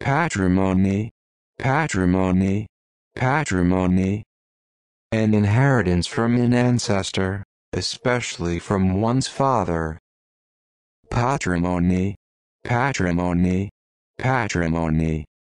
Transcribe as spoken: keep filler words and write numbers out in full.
Patrimony, patrimony, patrimony. An inheritance from an ancestor, especially from one's father. Patrimony, patrimony, patrimony.